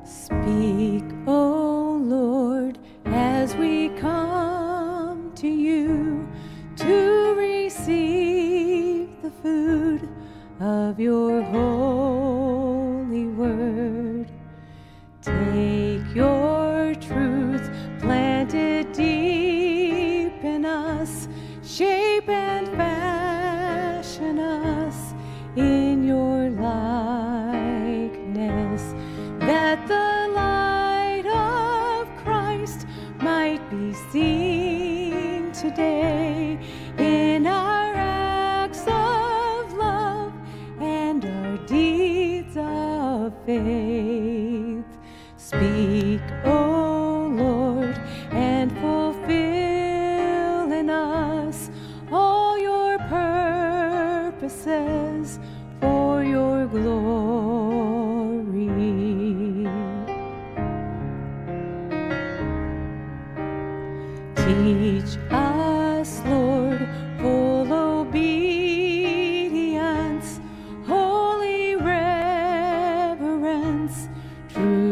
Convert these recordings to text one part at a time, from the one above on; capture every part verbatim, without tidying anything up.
Speak, O Lord, as we come to you to receive the food of your holy word. Take your truth, plant it deep in us, shape and fashion us in your likeness, that the light of Christ might be seen today in our acts of love and our deeds of faith. Speak, O Lord, and fulfill in us all your purposes for your glory. Teach us, Lord, full obedience, holy reverence, true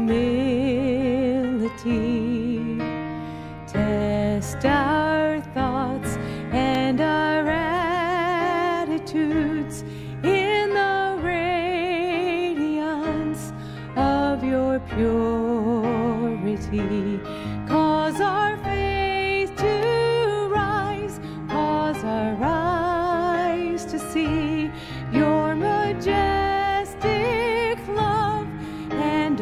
humility. Test our thoughts and our attitudes in the radiance of your purity. Cause our faith to rise, cause our eyes to see your majestic love and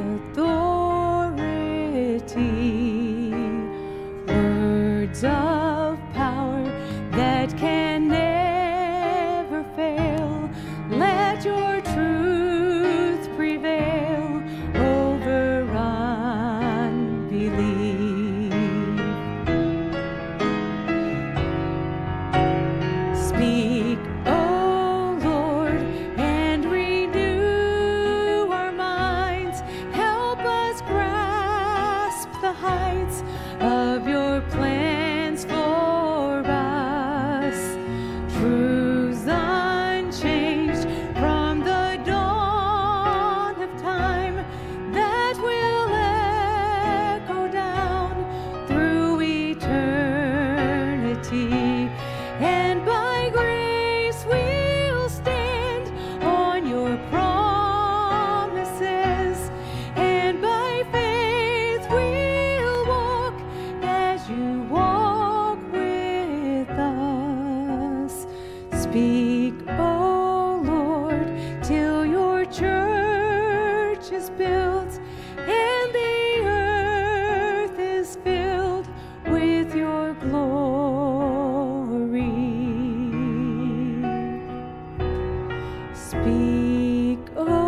authority. Words of power that can never fail. Let your truth prevail over unbelief. Speak, O Lord, and renew our minds. Help us grasp the heights of your plans for us. Truths unchanged from the dawn of time that will echo down through eternity. And by grace we'll stand on your promises, and by faith we'll walk as you walk with us. Speak, O Lord, till your church is built and the earth is filled with your glory. Speak, O